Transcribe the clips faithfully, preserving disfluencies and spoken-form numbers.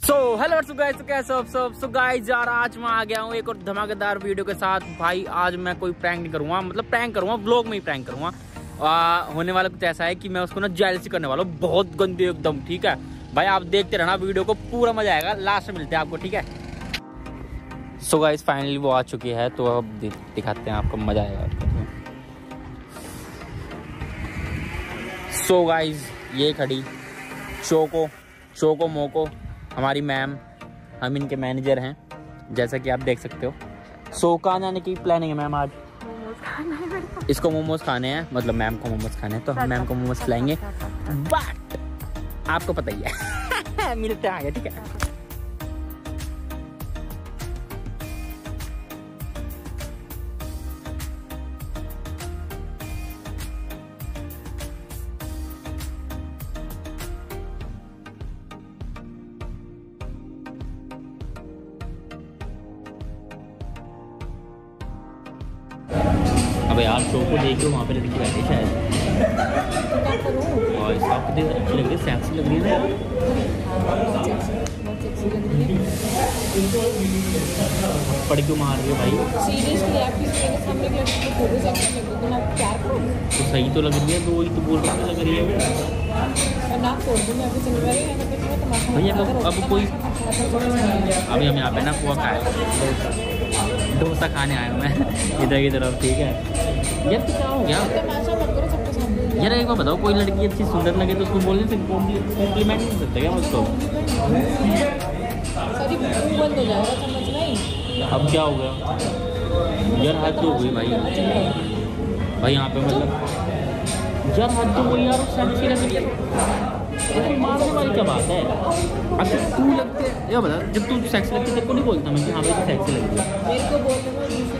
So hello guys, तो कैसे हो सब? सो गाइस यार, आज मैं आ गया हूँ एक और धमाकेदार वीडियो के साथ। भाई आज मैं कोई प्रैंक नहीं करूँगा, मतलब प्रैंक करूँगा, व्लॉग में ही प्रैंक करूँगा। होने वाला कुछ ऐसा है कि मैं उसको ना जेलसी करने वाला हूँ, बहुत गंदी एकदम। ठीक है भाई, आप देखते रहना वीडियो को, पूरा मजा आएगा। लास्ट में मिलते हैं आपको, ठीक है? सो गाइस फाइनली वो आ चुकी है, तो अब दिखाते हैं आपको, मजा आएगा। सो गाइस ये खड़ी चोको चोको मोको हमारी मैम, हम इनके मैनेजर हैं, जैसा कि आप देख सकते हो। सो कहाँ जाने की प्लानिंग है मैम? आज इसको मोमोज खाने हैं, मतलब मैम को मोमोज खाने हैं, तो हम मैम को मोमोज खिलाएंगे। बट आपको पता ही है मिलते हैं आगे, ठीक है? अबे यार शो को देख लो, वहाँ पे लड़की बैठी शायद, और इसका कितनी अच्छी लग रही है, सेक्सी लग रही है ना यार। पड़ क्यों मार रही है भाई? सीरियसली आप किसी के सामने भी लड़की को फोटो सेक्सी लग रही है, तो आप क्या करो? तो सही तो लग रही है, तो वही तो बोल रही लग रही है। मैं ना छोड़ दूँ, मैं अभी चल रही है भैया। अब अब कोई अभी हम यहाँ पे ना पोहा खाए, डोसा खाने आया हूँ मैं इधर की तरफ, ठीक है? यार तो क्या हो गया यार, एक बार बताओ, कोई लड़की अच्छी सुंदर लगे तो उसको बोलने से कॉम्प्लीमेंट नहीं सकते क्या उसको? अब क्या हो गया यार? हद हो गई भाई भाई यहाँ पे, मतलब यार हद हो गई यार, सेक्सी लग रही है। मारने वाली क्या बात है? अब तू लगते है या बता, जब तू सेक्सी लगती है तेरे को नहीं बोलता मैं कि हाँ भाई तू सेक्सी लग रही है? मेरे को बोलने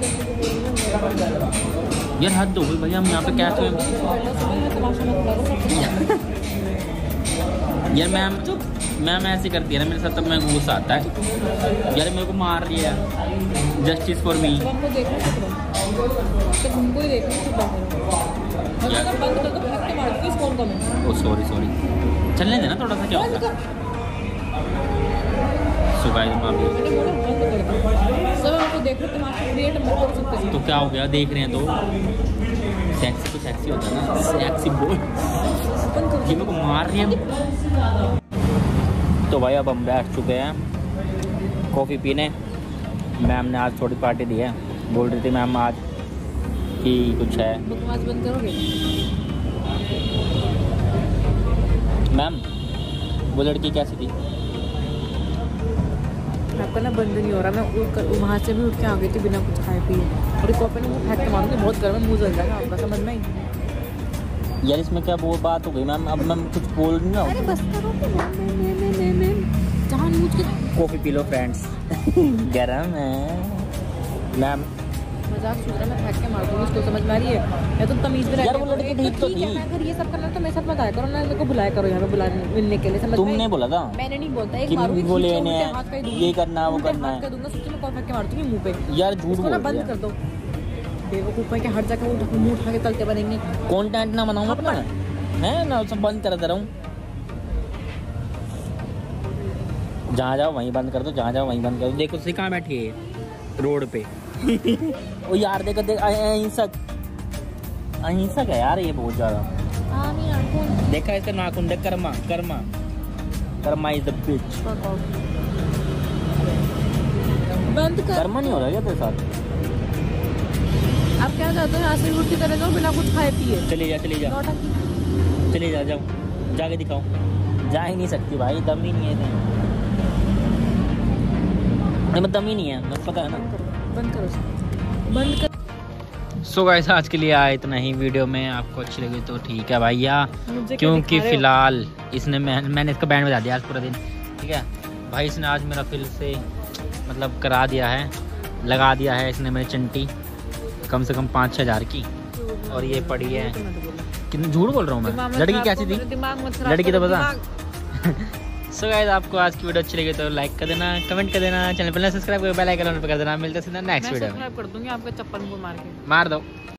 में यार हद हो गई भाई। हम यहाँ पे कैसे यार मैम मैम ऐसे करती है ना मेरे साथ, तब मैं गुस्सा आता है यार। मेरे को मार रही है, justice for me. Oh sorry sorry, चलने देना थोड़ा सा, क्या होगा? सो गाइस तो क्या हो गया, देख रहे हैं तो सेक्सी तो सेक्सी होता है ना, सेक्सी बोल ये मेरे को मार रही है। तो भाई अब हम बैठ चुके हैं कॉफ़ी पीने। मैम ने आज थोड़ी पार्टी दी है, बोल रही थी मैम आज कि कुछ है। बकवास बंद करोगे मैम? वो लड़की कैसी थी? आपका ना बंद नहीं हो रहा, मैं उठ कर वहाँ से भी उठ के आ गई थी बिना कुछ खाए पिए, और कॉफी ने मुँह फेंक के मारूंगी, बहुत गर्म है, मुँह जल जाएगा आपका, समझ में आई? यार इसमें क्या वो बात हो गई मैम? अब मैं कुछ बोल नहीं रहा हूँ। अरे बस करो, जानबूझ के कॉफी पी लो फ्रेंड्स गरम है मैम। मजाक छूट रहा, मैं फेंक के मार दूंगी इसको, समझ में आ रही है? मैं तो तमीज में यार, वो लड़की ठीक तो थी। अगर ये सब करना तो मेरे साथ मत आया करो ना, मेरे को बुलाया करो यहाँ पे बुलाने मिलने के लिए, समझ में? तुमने बोला था? मैंने नहीं बोलता, एक मारूंगी बोले ये करना वो करना है, कर दूंगा सोचो मैं कॉल फेंक के मार दूंगी मुंह पे। यार झूठ बोल, बंद कर दो बेवकूफ है कि हर जगह वो मुंह उठा के तलते बनेंगे। कंटेंट ना बनाऊंगा अपना है ना, सब बंद कर दे रहा हूँ। जहाँ जाओ वहीं बंद कर दो, जहाँ जाओ वहीं बंद कर दो। देखो सी कहाँ बैठी है, रोड पे ओ यार देखो देख, अहिंसक अहिंसक है यार ये बहुत ज्यादा। देखा इसका नाखून देख, karma karma karma is the bitch. बंद कर, कर्मा नहीं हो रहा क्या तेरे साथ? आप क्या चाहते हो? यहाँ से उठ के चले जाओ बिना कुछ खाए पिए। चले जा चले जा चले जा, जाओ जाके दिखाओ। जा ही नहीं सकती भाई, दम ही नहीं है, दम ही नहीं है, मुझे पता है ना। बंद करो बंद कर। सो गाइस आज के लिए आया इतना ही। वीडियो में आपको अच्छी लगी तो ठीक है भैया, क्योंकि फिलहाल इसने मैं, मैंने इसका बैंड बजा दिया आज पूरा दिन, ठीक है भाई? इसने आज मेरा फिल से मतलब करा दिया है, लगा दिया है इसने मेरी चंटी, कम से कम पाँच छः हज़ार की, और ये पड़ी है। कितने झूठ बोल रहा हूँ मैं? लड़की कैसी थी? लड़की तो बता। सो गाइस आपको आज की वीडियो अच्छी लगी तो लाइक कर देना, कमेंट कर देना, चैनल पर सब्सक्राइब कर बेल आइकन ऑन कर देना। मिलते हैं सीधा नेक्स्ट वीडियो में। सब्सक्राइब कर दूंगी आपके चप्पल मार के मार दो।